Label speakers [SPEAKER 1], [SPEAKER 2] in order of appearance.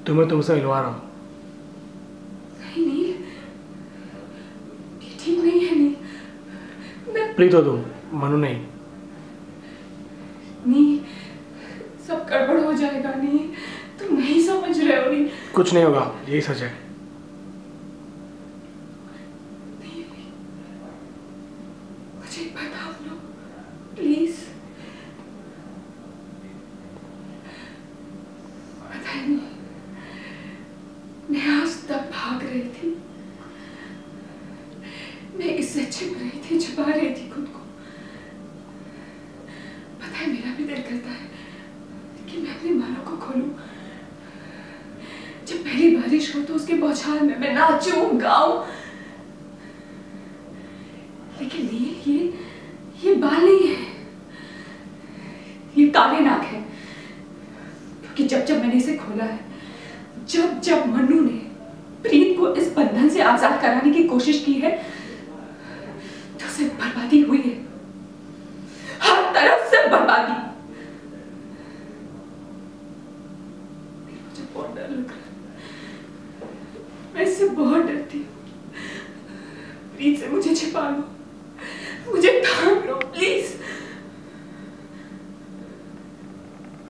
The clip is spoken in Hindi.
[SPEAKER 1] तुम्हें तुमसे मिलवा रहा हूँ।
[SPEAKER 2] नहीं नील, ये ठीक नहीं है नील।
[SPEAKER 1] प्रीत हो तुम, मनु नहीं।
[SPEAKER 2] नील, सब गड़बड़ हो जाएगा नील, तुम नहीं समझ रहे हो नील।
[SPEAKER 1] कुछ नहीं होगा, यही सच है।
[SPEAKER 2] मुझे बता दो प्लीज। पता नहीं, मैं आज तक भाग रही थी, मैं इससे छिप रही थी, छुपा रही थी खुद को। पता है मेरा भी दिल करता है कि मैं अपनी मानो को खोलूं। जब पहली बारिश हो तो उसके बौछार में मैं नाचूं गाऊं। लेकिन नील, ये बाल नहीं है, ये काले नाग है। क्योंकि जब मैंने इसे खोला है, जब मन्नू ने प्रीत को इस बंधन से आजाद कराने की कोशिश की है, तो उसे बर्बादी हुई है, हर तरफ से बर्बादी। मुझे बहुत डर लग रहा है, मैं इससे बहुत डरती हूँ। प्रीत से मुझे छिपा लो, मुझे थाम लो प्लीज।